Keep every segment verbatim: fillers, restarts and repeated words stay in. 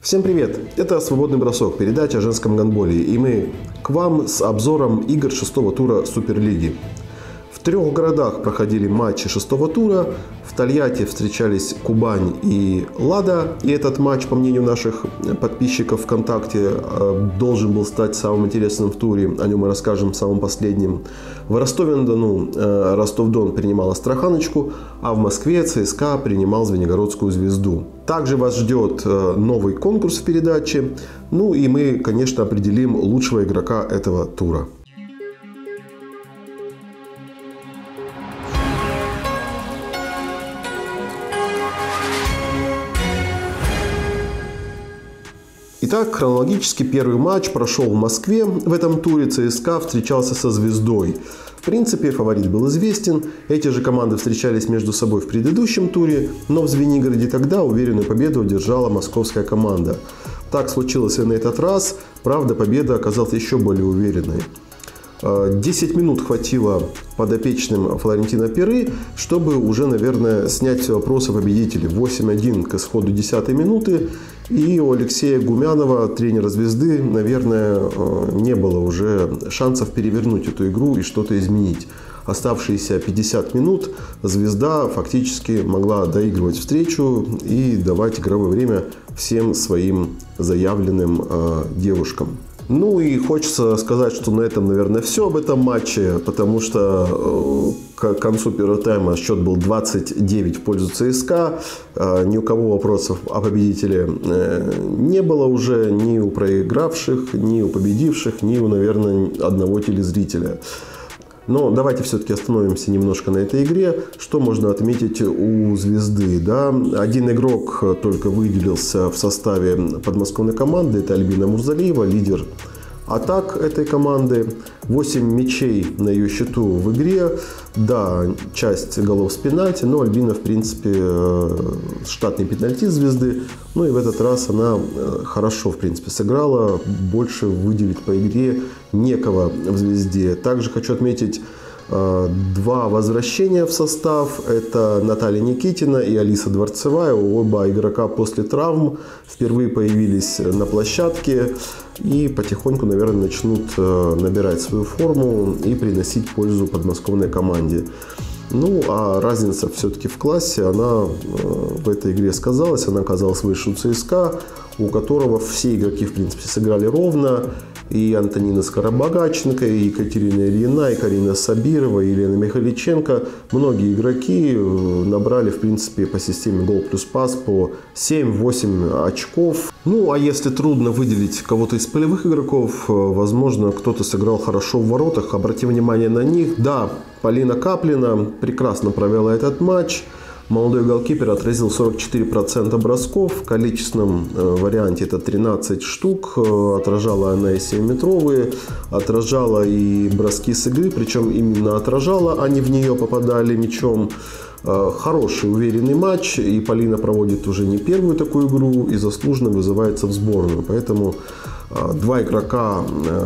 Всем привет! Это «Свободный бросок», передача о женском гандболе, и мы к вам с обзором игр шестого тура Суперлиги. В трех городах проходили матчи шестого тура. В Тольятти встречались Кубань и Лада. И этот матч, по мнению наших подписчиков ВКонтакте, должен был стать самым интересным в туре. О нем мы расскажем в самом последнем. В Ростове-на-Дону Ростов-Дон принимал Астраханочку, а в Москве ЦСКА принимал Звенигородскую Звезду. Также вас ждет новый конкурс в передаче. Ну и мы, конечно, определим лучшего игрока этого тура. Итак, хронологически первый матч прошел в Москве. В этом туре ЦСКА встречался со Звездой. В принципе, фаворит был известен. Эти же команды встречались между собой в предыдущем туре, но в Звенигороде тогда уверенную победу одержала московская команда. Так случилось и на этот раз. Правда, победа оказалась еще более уверенной. десять минут хватило подопечным Флорентино Перы, чтобы уже, наверное, снять все вопросы победителей. восемь один к исходу десятой минуты. И у Алексея Гумянова, тренера Звезды, наверное, не было уже шансов перевернуть эту игру и что-то изменить. Оставшиеся пятьдесят минут Звезда фактически могла доигрывать встречу и давать игровое время всем своим заявленным э, девушкам. Ну и хочется сказать, что на этом, наверное, все об этом матче, потому что к концу первого тайма счет был двадцать девять в пользу ЦСКА. Ни у кого вопросов о победителе не было уже, ни у проигравших, ни у победивших, ни у, наверное, одного телезрителя. Но давайте все-таки остановимся немножко на этой игре. Что можно отметить у Звезды? Да? Один игрок только выделился в составе подмосковной команды. Это Альбина Мурзалиева, лидер атак этой команды. восемь мячей на ее счету в игре. Да, часть голов с пенальти, но Альбина, в принципе, штатный пенальтист Звезды. Ну и в этот раз она хорошо, в принципе, сыграла. Больше выделить по игре некого в Звезде. Также хочу отметить два возвращения в состав. Это Наталья Никитина и Алиса Дворцевая. Оба игрока после травм впервые появились на площадке и потихоньку, наверное, начнут набирать свою форму и приносить пользу подмосковной команде. Ну, а разница все-таки в классе, она в этой игре сказалась. Она оказалась выше у ЦСКА, у которого все игроки, в принципе, сыграли ровно. И Антонина Скоробогаченко, и Екатерина Ильина, и Карина Сабирова, и Елена Михаличенко. Многие игроки набрали, в принципе, по системе гол плюс пас по семь-восемь очков. Ну, а если трудно выделить кого-то из полевых игроков, возможно, кто-то сыграл хорошо в воротах. Обратим внимание на них. Да, Полина Каплина прекрасно провела этот матч. Молодой голкипер отразил сорок четыре процента бросков. В количественном варианте это тринадцать штук. Отражала она и семиметровые, отражала и броски с игры. Причем именно отражала, а не в нее попадали мячом. Хороший, уверенный матч. И Полина проводит уже не первую такую игру и заслуженно вызывается в сборную. Поэтому два игрока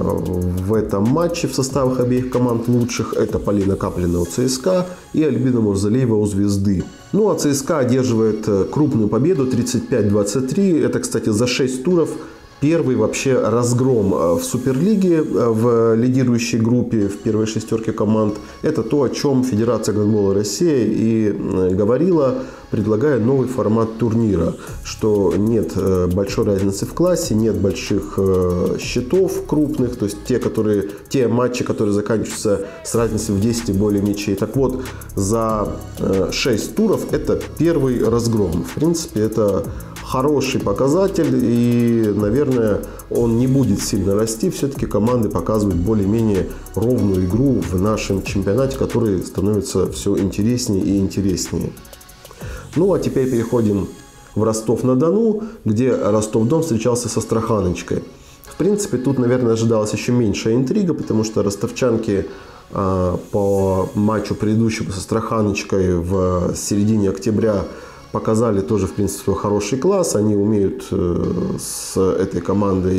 в этом матче в составах обеих команд лучших. Это Полина Каплина у ЦСКА и Альбина Мурзалиева у Звезды. Ну а ЦСКА одерживает крупную победу тридцать пять двадцать три. Это, кстати, за шесть туров первый вообще разгром в Суперлиге, в лидирующей группе, в первой шестерке команд. Это то, о чем Федерация гандбола России и говорила, предлагая новый формат турнира. Что нет большой разницы в классе, нет больших счетов крупных, то есть те, которые, те матчи, которые заканчиваются с разницей в десять и более мячей. Так вот, за шесть туров это первый разгром. В принципе, это хороший показатель, и, наверное, он не будет сильно расти. Все-таки команды показывают более-менее ровную игру в нашем чемпионате, который становится все интереснее и интереснее. Ну, а теперь переходим в Ростов-на-Дону, где Ростов-Дон встречался с Астраханочкой. В принципе, тут, наверное, ожидалась еще меньшая интрига, потому что ростовчанки э, по матчу предыдущему с Астраханочкой в середине октября показали тоже, в принципе, свой хороший класс. Они умеют с этой командой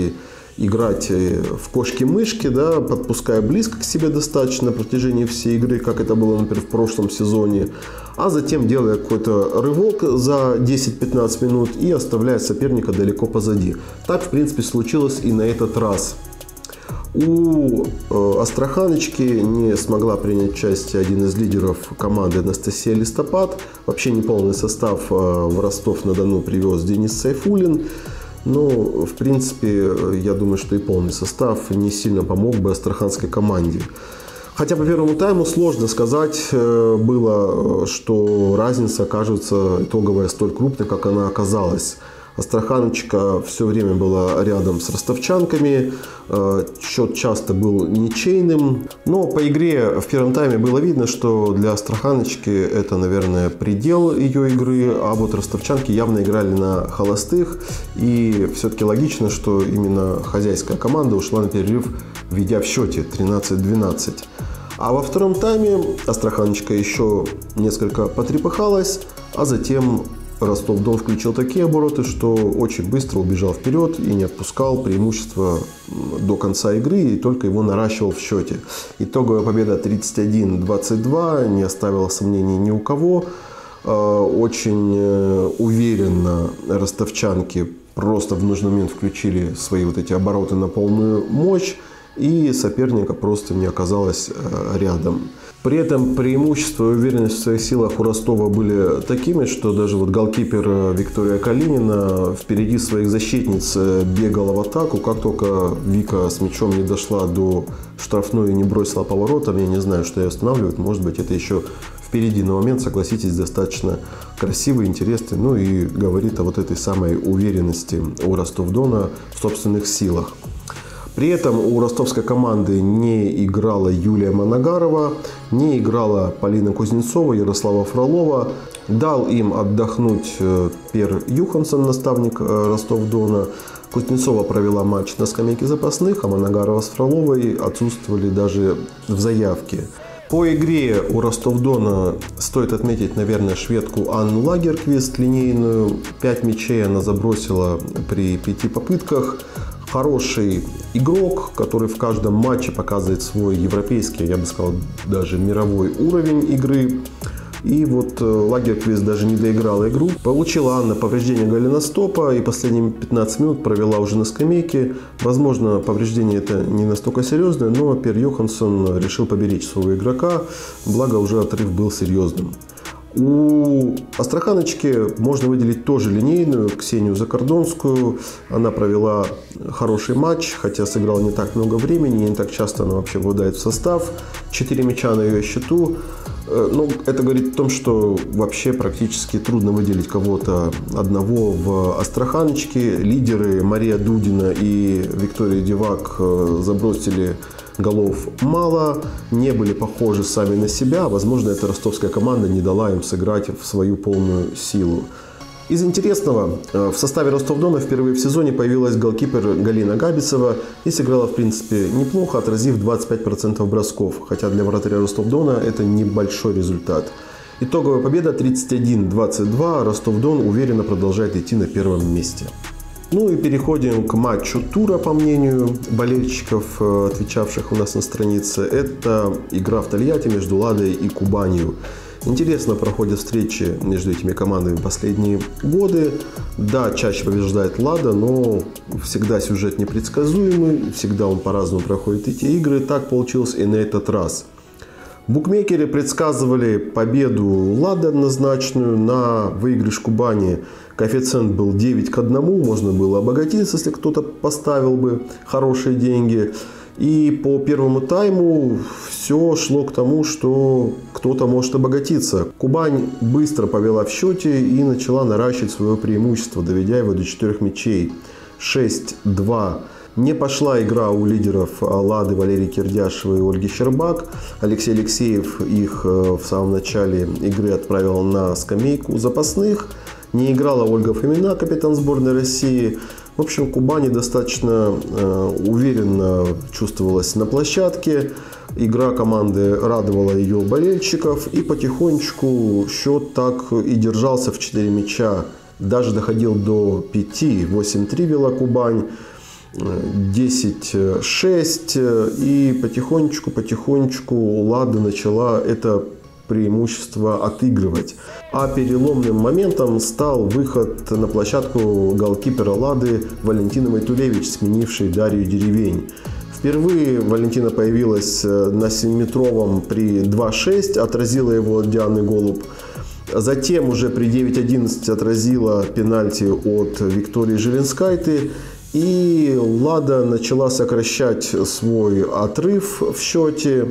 играть в кошки-мышки, да, подпуская близко к себе достаточно на протяжении всей игры, как это было, например, в прошлом сезоне, а затем делая какой-то рывок за десять-пятнадцать минут и оставляя соперника далеко позади. Так, в принципе, случилось и на этот раз. У Астраханочки не смогла принять участие один из лидеров команды Анастасия Листопад. Вообще неполный состав в Ростов-на-Дону привез Денис Сайфуллин. Но, в принципе, я думаю, что и полный состав не сильно помог бы астраханской команде. Хотя по первому тайму сложно сказать было, что разница окажется итоговая столь крупной, как она оказалась. Астраханочка все время была рядом с ростовчанками, счет часто был ничейным, но по игре в первом тайме было видно, что для Астраханочки это, наверное, предел ее игры, а вот ростовчанки явно играли на холостых, и все-таки логично, что именно хозяйская команда ушла на перерыв, ведя в счете тринадцать-двенадцать. А во втором тайме Астраханочка еще несколько потрепыхалась, а затем Ростов-Дон включил такие обороты, что очень быстро убежал вперед и не отпускал преимущество до конца игры, и только его наращивал в счете. Итоговая победа тридцать один двадцать два не оставила сомнений ни у кого. Очень уверенно ростовчанки просто в нужный момент включили свои вот эти обороты на полную мощь, и соперника просто не оказалось рядом. При этом преимущество и уверенность в своих силах у Ростова были такими, что даже вот голкипер Виктория Калинина впереди своих защитниц бегала в атаку. Как только Вика с мячом не дошла до штрафной и не бросила поворотом, я не знаю, что ее останавливает. Может быть, это еще впереди. Но момент, согласитесь, достаточно красивый, интересный. Ну и говорит о вот этой самой уверенности у Ростов-Дона в собственных силах. При этом у ростовской команды не играла Юлия Моногарова, не играла Полина Кузнецова, Ярослава Фролова. Дал им отдохнуть Пер Юхансон, наставник Ростов-Дона. Кузнецова провела матч на скамейке запасных, а Моногарова с Фроловой отсутствовали даже в заявке. По игре у Ростов-Дона стоит отметить, наверное, шведку Анну Лагерквист, линейную. пять мячей она забросила при пяти попытках. Хороший игрок, который в каждом матче показывает свой европейский, я бы сказал, даже мировой уровень игры. И вот Лагерквист даже не доиграла игру. Получила Анна повреждение голеностопа и последние пятнадцать минут провела уже на скамейке. Возможно, повреждение это не настолько серьезное, но Пер Юхансон решил поберечь своего игрока, благо уже отрыв был серьезным. У Астраханочки можно выделить тоже линейную, Ксению Закордонскую. Она провела хороший матч, хотя сыграла не так много времени, не так часто она вообще попадает в состав. четыре мяча на ее счету. Ну, это говорит о том, что вообще практически трудно выделить кого-то одного в Астраханочке. Лидеры Мария Дудина и Виктория Дивак забросили голов мало, не были похожи сами на себя. Возможно, эта ростовская команда не дала им сыграть в свою полную силу. Из интересного, в составе Ростов-Дона впервые в сезоне появилась голкипер Галина Габицева и сыграла, в принципе, неплохо, отразив двадцать пять процентов бросков, хотя для вратаря Ростов-Дона это небольшой результат. Итоговая победа тридцать один двадцать два, Ростов-Дон уверенно продолжает идти на первом месте. Ну и переходим к матчу тура, по мнению болельщиков, отвечавших у нас на странице. Это игра в Тольятти между Ладой и Кубанью. Интересно проходят встречи между этими командами в последние годы. Да, чаще побеждает Лада, но всегда сюжет непредсказуемый, всегда он по-разному проходит эти игры. Так получилось и на этот раз. Букмекеры предсказывали победу Лады однозначную, на выигрыш Кубани коэффициент был девять к одному, можно было обогатиться, если кто-то поставил бы хорошие деньги. И по первому тайму все шло к тому, что кто-то может обогатиться. Кубань быстро повела в счете и начала наращивать свое преимущество, доведя его до четырёх мячей. шесть два. Не пошла игра у лидеров Лады Валерии Кирдяшевой и Ольги Щербак. Алексей Алексеев их в самом начале игры отправил на скамейку запасных. Не играла Ольга Фомина, капитан сборной России. В общем, Кубани достаточно э, уверенно чувствовалась на площадке. Игра команды радовала ее болельщиков. И потихонечку счет так и держался в четыре мяча. Даже доходил до пяти. восемь три вела Кубань. десять шесть, и потихонечку-потихонечку Лада начала это преимущество отыгрывать. А переломным моментом стал выход на площадку голкипера Лады Валентины Войтулевич, сменившей Дарью Деревень. Впервые Валентина появилась на семиметровом при два шесть, отразила его Дианы Голуб. Затем уже при девять одиннадцать отразила пенальти от Виктории Желенскайте. И Лада начала сокращать свой отрыв в счете.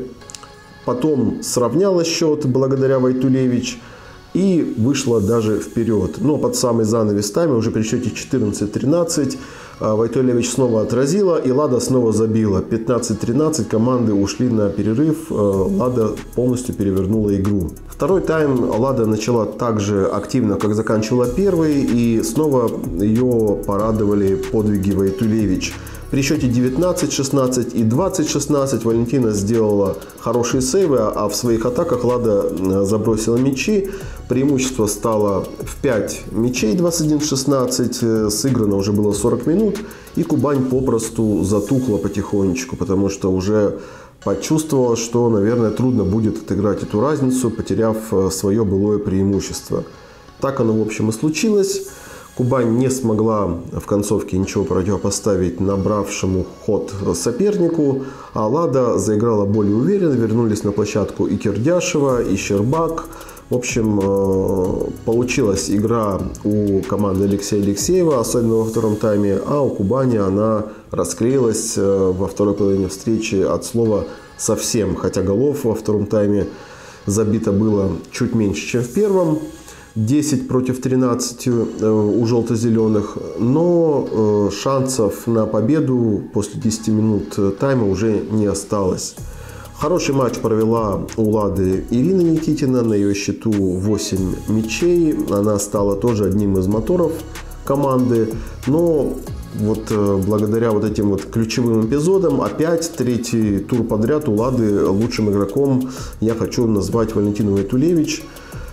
Потом сравняла счет благодаря Войтулевич и вышла даже вперед. Но под самый занавес тайма, уже при счете четырнадцать тринадцать, Войтулевич снова отразила, и Лада снова забила. пятнадцать тринадцать, команды ушли на перерыв, Лада полностью перевернула игру. Второй тайм Лада начала так же активно, как заканчивала первый, и снова ее порадовали подвиги Войтулевич. При счете девятнадцать шестнадцать и двадцать шестнадцать Валентина сделала хорошие сейвы, а в своих атаках Лада забросила мячи. Преимущество стало в пять мячей, двадцать один шестнадцать. Сыграно уже было сорок минут, и Кубань попросту затухла потихонечку, потому что уже почувствовала, что, наверное, трудно будет отыграть эту разницу, потеряв свое былое преимущество. Так оно, в общем, и случилось. Кубань не смогла в концовке ничего противопоставить набравшему ход сопернику, а Лада заиграла более уверенно, вернулись на площадку и Кирдяшева, и Щербак. В общем, получилась игра у команды Алексея Алексеева, особенно во втором тайме, а у Кубани она расклеилась во второй половине встречи от слова совсем, хотя голов во втором тайме забито было чуть меньше, чем в первом. десять против тринадцати у желто-зеленых, но шансов на победу после десяти минут тайма уже не осталось. Хороший матч провела у Лады Ирина Никитина, на ее счету восемь мячей, она стала тоже одним из моторов команды, но вот благодаря вот этим вот ключевым эпизодам опять третий тур подряд у Лады лучшим игроком я хочу назвать Валентину Войтулевич.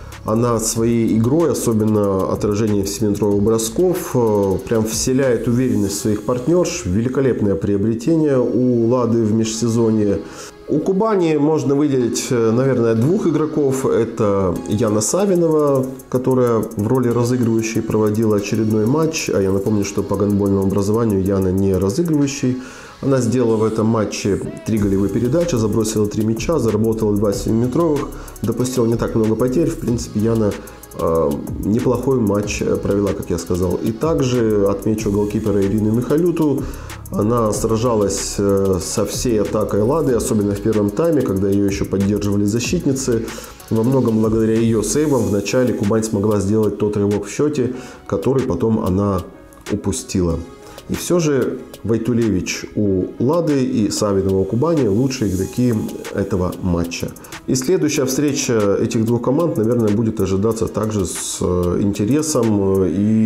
Она своей игрой, особенно отражением семиметровых бросков, прям вселяет уверенность в своих партнерш. Великолепное приобретение у Лады в межсезонье. У Кубани можно выделить, наверное, двух игроков. Это Яна Савинова, которая в роли разыгрывающей проводила очередной матч. А я напомню, что по гандбольному образованию Яна не разыгрывающий. Она сделала в этом матче три голевые передачи, забросила три мяча, заработала два семиметровых, допустила не так много потерь. В принципе, Яна э, неплохой матч провела, как я сказал. И также отмечу голкипера Ирину Михалюту. Она сражалась со всей атакой Лады, особенно в первом тайме, когда ее еще поддерживали защитницы. Во многом благодаря ее сейвам в начале Кубань смогла сделать тот рывок в счете, который потом она упустила. И все же Войтулевич у Лады и Савинова у Кубани лучшие игроки этого матча. И следующая встреча этих двух команд, наверное, будет ожидаться также с интересом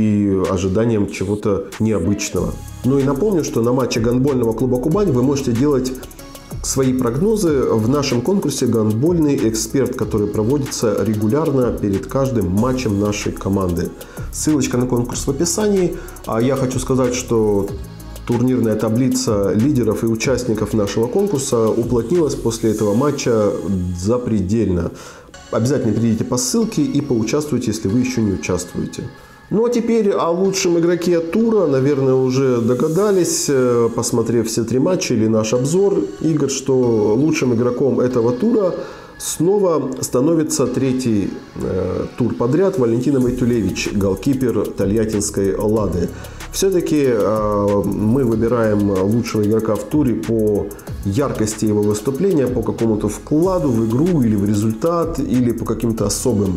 и ожиданием чего-то необычного. Ну и напомню, что на матче гандбольного клуба «Кубань» вы можете делать свои прогнозы в нашем конкурсе «Гандбольный эксперт», который проводится регулярно перед каждым матчем нашей команды. Ссылочка на конкурс в описании. А я хочу сказать, что турнирная таблица лидеров и участников нашего конкурса уплотнилась после этого матча запредельно. Обязательно перейдите по ссылке и поучаствуйте, если вы еще не участвуете. Ну а теперь о лучшем игроке тура, наверное, уже догадались, посмотрев все три матча или наш обзор игр, что лучшим игроком этого тура снова становится третий э, тур подряд Валентина Войтулевич, голкипер тольяттинской Лады. Все-таки э, мы выбираем лучшего игрока в туре по яркости его выступления, по какому-то вкладу в игру или в результат, или по каким-то особым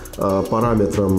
параметрам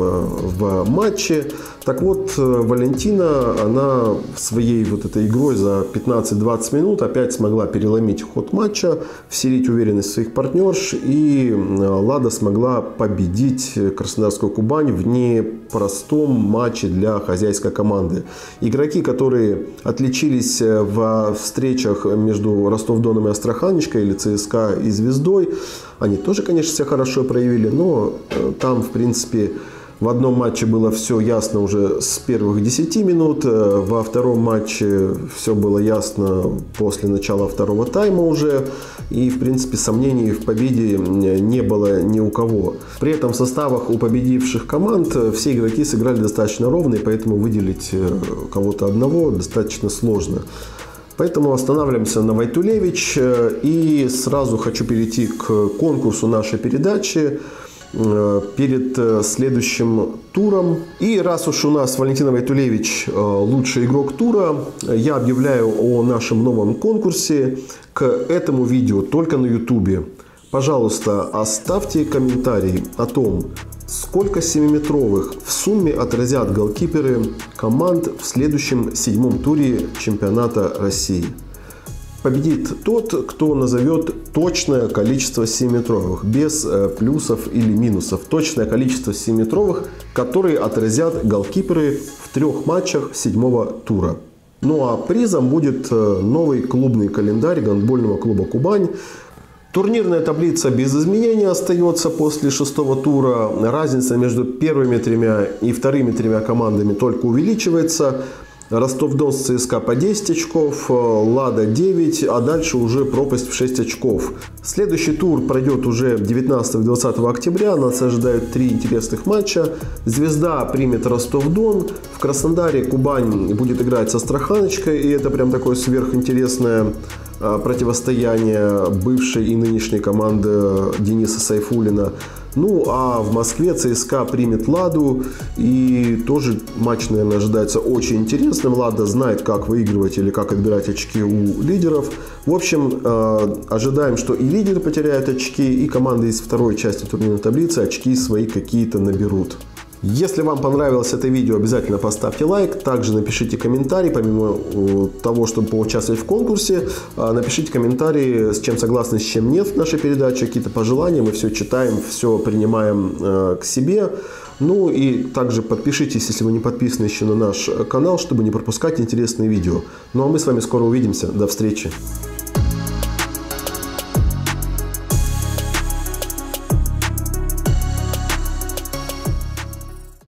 в матче. Так вот, Валентина, она своей вот этой игрой за пятнадцать-двадцать минут опять смогла переломить ход матча, вселить уверенность в своих партнерш, и Лада смогла победить Краснодарскую Кубань в непростом матче для хозяйской команды. Игроки, которые отличились в встречах между Ростов-Доном и Астраханечкой, или ЦСКА и Звездой, они тоже, конечно, себя хорошо проявили, но там, в принципе, В одном матче было все ясно уже с первых десяти минут, во втором матче все было ясно после начала второго тайма уже. И, в принципе, сомнений в победе не было ни у кого. При этом в составах у победивших команд все игроки сыграли достаточно ровно, и поэтому выделить кого-то одного достаточно сложно. Поэтому останавливаемся на Войтулевич. И сразу хочу перейти к конкурсу нашей передачи перед следующим туром. И раз уж у нас Валентин Войтулевич лучший игрок тура, я объявляю о нашем новом конкурсе к этому видео только на ютубе. Пожалуйста, оставьте комментарий о том, сколько семиметровых в сумме отразят голкиперы команд в следующем седьмом туре чемпионата России. Победит тот, кто назовет точное количество семиметровых, без плюсов или минусов. Точное количество семиметровых, которые отразят голкиперы в трех матчах седьмого тура. Ну а призом будет новый клубный календарь гандбольного клуба «Кубань». Турнирная таблица без изменений остается после шестого тура. Разница между первыми тремя и вторыми тремя командами только увеличивается. Ростов-Дон с ЦСКА по десять очков, Лада девять, а дальше уже пропасть в шесть очков. Следующий тур пройдет уже девятнадцатого-двадцатого октября. Нас ожидают три интересных матча. Звезда примет Ростов-Дон. В Краснодаре Кубань будет играть с Астраханочкой. И это прям такое сверхинтересное противостояние бывшей и нынешней команды Дениса Сайфуллина. Ну а в Москве ЦСКА примет Ладу. И тоже матч, наверное, ожидается очень интересным. Лада знает, как выигрывать или как отбирать очки у лидеров. В общем, ожидаем, что и лидеры потеряют очки, и команды из второй части турнирной таблицы очки свои какие-то наберут. Если вам понравилось это видео, обязательно поставьте лайк. Также напишите комментарий, помимо того, чтобы поучаствовать в конкурсе, напишите комментарии, с чем согласны, с чем нет в нашей передаче, какие-то пожелания. Мы все читаем, все принимаем к себе. Ну и также подпишитесь, если вы не подписаны еще на наш канал, чтобы не пропускать интересные видео. Ну а мы с вами скоро увидимся. До встречи.